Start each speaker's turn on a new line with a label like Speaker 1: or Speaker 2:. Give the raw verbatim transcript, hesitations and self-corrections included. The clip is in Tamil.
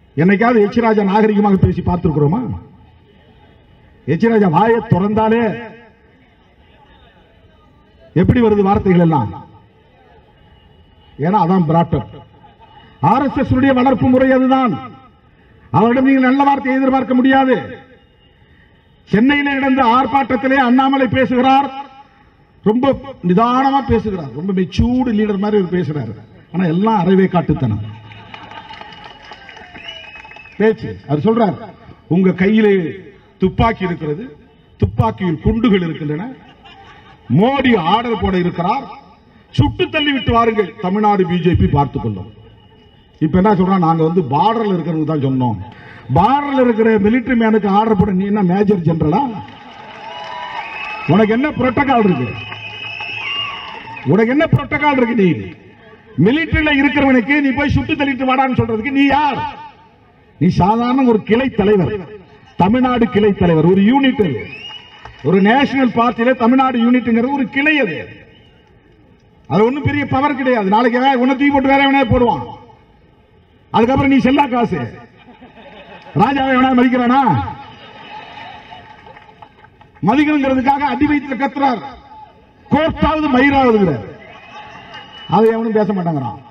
Speaker 1: என்னைக்காவது எச் ராஜா நாகரிகமாக பேசி பார்த்திருக்கிறோமா? எச் ராஜா வாயை திறந்தாலே எப்படி வருது வார்த்தைகள் எல்லாம்? ஏன்னா அதான் பிராட்டப். ஆர்எஸ்எஸ் உடைய வளர்ப்பு முறை அதுதான். அவரிடம் நீங்கள் நல்ல வார்த்தையை எதிர்பார்க்க முடியாது. சென்னையில் நடந்த ஆர்ப்பாட்டத்திலே அண்ணாமலை பேசுகிறார், ரொம்ப நிதானமா பேசுகிறார், ரொம்ப மெச்சூர்டு லீடர் மாதிரி பேசுறாரு. ஆனா எல்லாம் அறவே காட்டுத்தனம் பேச்சு. அவர் சொல்றார், உங்க கையிலே துப்பாக்கி இருக்கிறது, துப்பாக்கியில் குண்டுகள் இருக்கின்றன, மோடி ஆர்டர் போட இருக்கிறார், சுட்டு தள்ளி விட்டு வாருங்கள், தமிழ்நாடு பிஜேபி பார்த்துக் கொள்ளும். இப்ப என்ன சொல்றான், நாங்க வந்து பார்டர்ல இருக்கிறது தான் சொன்னோம். பார்டர்ல இருக்கிற மிலிட்டரி மேனுக்கு ஆர்டர் போட நீ என்ன மேஜர் ஜெனரலா? உனக்கு என்ன புரோட்டோகால் இருக்கு? உனக்கு என்ன புரோட்டோகால் இருக்கு? நீ மிலிட்டரியில இருக்கிறவனுக்கு நீ போய் சுட்டு தள்ளிட்டு வாடான்னு சொல்றதுக்கு நீ யார்? நீ சாதாரண ஒரு கிளை தலைவர், தமிழ்நாடு கிளை தலைவர், ஒரு யூனிட், ஒரு நேஷனல் பார்ட்டியில தமிழ்நாடு யூனிட்ங்கிறது ஒரு கிளை. அது அது ஒன்னும் பெரிய பவர் கிடையாது. நாளைக்கு உன்னை தூக்கி போட்டு வேற எவனே போடுவான். அதுக்கப்புறம் நீ செல்லா காசு. ராஜாவை எவனா மதிக்கிறானா? மதிக்கணுங்கிறதுக்காக அடி வயிற்றுல கத்துறார், கோர்ட்டாவது மயிராவது, அதை எவனும் பேச மாட்டாங்கிறான்.